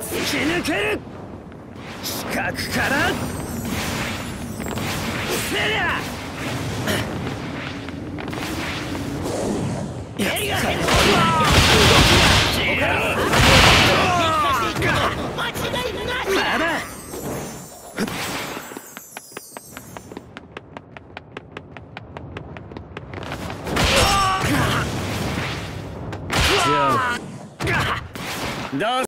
突き抜ける。死角からせりゃやりが間違いない。まだじゃあどう